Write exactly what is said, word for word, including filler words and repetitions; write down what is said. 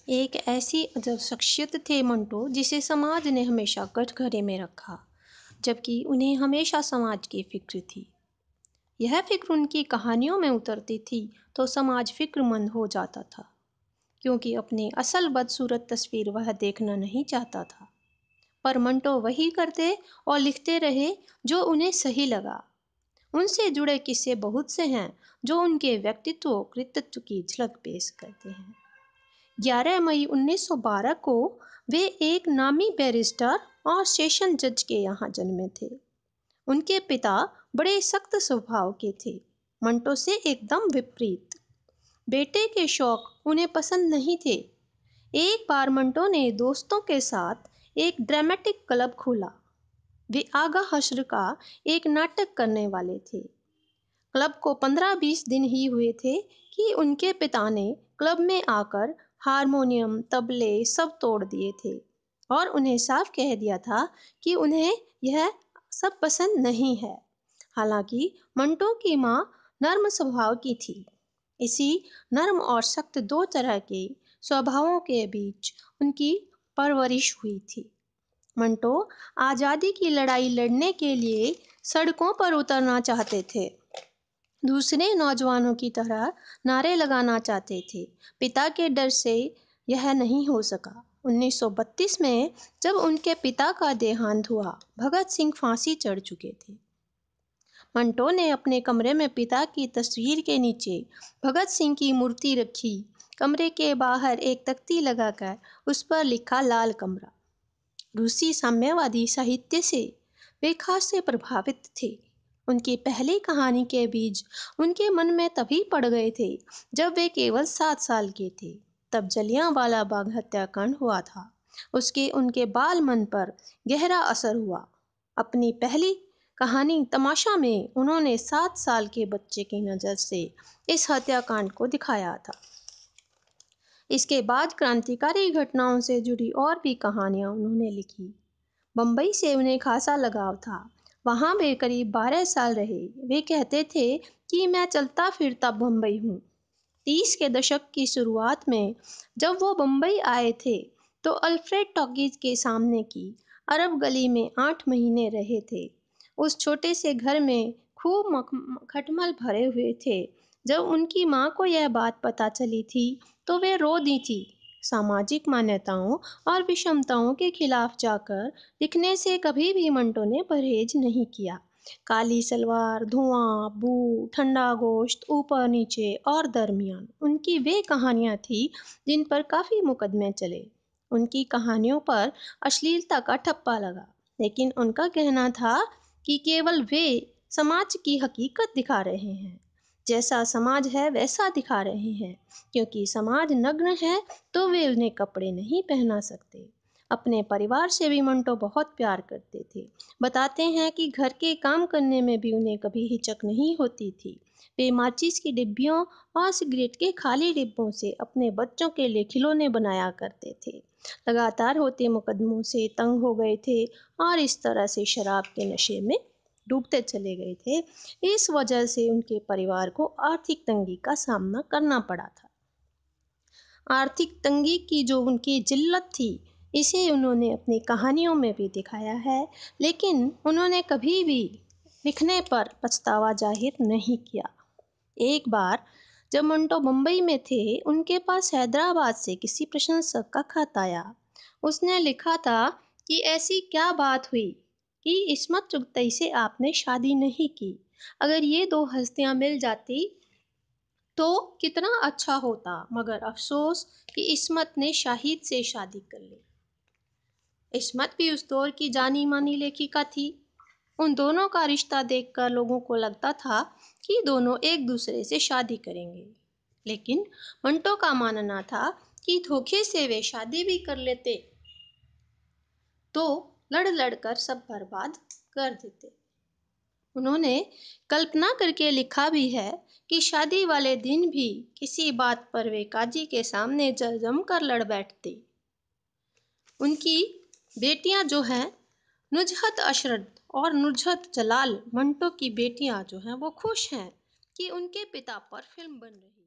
एक ऐसी अजब शख्सियत थे मंटो, जिसे समाज ने हमेशा कटघरे में रखा, जबकि उन्हें हमेशा समाज की फिक्र थी। यह फिक्र उनकी कहानियों में उतरती थी तो समाज फिक्रमंद हो जाता था, क्योंकि अपनी असल बदसूरत तस्वीर वह देखना नहीं चाहता था। पर मंटो वही करते और लिखते रहे जो उन्हें सही लगा। उनसे जुड़े किस्से बहुत से हैं जो उनके व्यक्तित्व कृतित्व की झलक पेश करते हैं। ग्यारह मई उन्नीस सौ बारह को वे एक नामी बैरिस्टर और सेशन जज के यहाँ जन्मे थे। उनके पिता बड़े सख्त स्वभाव के थे, मंटो से एकदम विपरीत। बेटे के शौक उन्हें पसंद नहीं थे। एक बार मंटो ने दोस्तों के साथ एक ड्रामेटिक क्लब खोला। वे आगा हश्र का एक नाटक करने वाले थे। क्लब को पंद्रह बीस दिन ही हुए थे कि उनके पिता ने क्लब में आकर हारमोनियम, तबले सब तोड़ दिए थे और उन्हें साफ कह दिया था कि उन्हें यह सब पसंद नहीं है। हालांकि मंटो की माँ नर्म स्वभाव की थी। इसी नर्म और सख्त दो तरह के स्वभावों के बीच उनकी परवरिश हुई थी। मंटो आज़ादी की लड़ाई लड़ने के लिए सड़कों पर उतरना चाहते थे, दूसरे नौजवानों की तरह नारे लगाना चाहते थे। पिता के डर से यह नहीं हो सका। उन्नीस सौ बत्तीस में जब उनके पिता का देहांत हुआ, भगत सिंह फांसी चढ़ चुके थे। मंटो ने अपने कमरे में पिता की तस्वीर के नीचे भगत सिंह की मूर्ति रखी। कमरे के बाहर एक तख्ती लगाकर उस पर लिखा लाल कमरा। रूसी साम्यवादी साहित्य से वे खास से प्रभावित थे। उनकी पहली कहानी के बीज उनके मन में तभी पड़ गए थे जब वे केवल सात साल के थे। तब जलियांवाला बाग हत्याकांड हुआ था। उसके उनके बाल मन पर गहरा असर हुआ। अपनी पहली कहानी तमाशा में उन्होंने सात साल के बच्चे की नज़र से इस हत्याकांड को दिखाया था। इसके बाद क्रांतिकारी घटनाओं से जुड़ी और भी कहानियां उन्होंने लिखी। बम्बई से उन्हें खासा लगाव था। वहाँ वे करीब बारह साल रहे। वे कहते थे कि मैं चलता फिरता बम्बई हूँ। तीस के दशक की शुरुआत में जब वो बम्बई आए थे तो अल्फ्रेड टॉकीज के सामने की अरब गली में आठ महीने रहे थे। उस छोटे से घर में खूब खटमल भरे हुए थे। जब उनकी माँ को यह बात पता चली थी तो वे रो दी थी। सामाजिक मान्यताओं और विषमताओं के खिलाफ जाकर लिखने से कभी भी मंटो ने परहेज नहीं किया। काली सलवार, धुआं, बू, ठंडा गोश्त, ऊपर नीचे और दरमियान उनकी वे कहानियां थी जिन पर काफ़ी मुकदमे चले। उनकी कहानियों पर अश्लीलता का ठप्पा लगा, लेकिन उनका कहना था कि केवल वे समाज की हकीकत दिखा रहे हैं। जैसा समाज है वैसा दिखा रहे हैं, क्योंकि समाज नग्न है तो वे उन्हें कपड़े नहीं पहना सकते। अपने परिवार से भी मंटो बहुत प्यार करते थे। बताते हैं कि घर के काम करने में भी उन्हें कभी हिचक नहीं होती थी। वे माचिस की डिब्बियों और सिगरेट के खाली डिब्बों से अपने बच्चों के लिए खिलौने बनाया करते थे। लगातार होते मुकदमों से तंग हो गए थे और इस तरह से शराब के नशे में डूबते चले गए थे। इस वजह से उनके परिवार को आर्थिक तंगी का सामना करना पड़ा था। आर्थिक तंगी की जो उनकी जिल्लत थी, इसे उन्होंने अपनी कहानियों में भी दिखाया है, लेकिन उन्होंने कभी भी लिखने पर पछतावा जाहिर नहीं किया। एक बार जब मंटो मुंबई में थे, उनके पास हैदराबाद से किसी प्रशंसक का खत आया। उसने लिखा था कि ऐसी क्या बात हुई कि इस्मत चुगताई से आपने शादी नहीं की। अगर ये दो हस्तियां मिल जाती तो कितना अच्छा होता, मगर अफसोस कि इस्मत ने शाहिद से शादी कर ली। इस्मत भी उस दौर की जानी मानी लेखिका थी। उन दोनों का रिश्ता देखकर लोगों को लगता था कि दोनों एक दूसरे से शादी करेंगे, लेकिन मंटो का मानना था कि धोखे से वे शादी भी कर लेते तो लड़ लड़कर सब बर्बाद कर देते। उन्होंने कल्पना करके लिखा भी है कि शादी वाले दिन भी किसी बात पर वे काजी के सामने जल जम कर लड़ बैठते। उनकी बेटियां जो हैं नुजहत अशरद और नुजहत जलाल, मंटो की बेटियां जो हैं वो खुश हैं कि उनके पिता पर फिल्म बन रही है।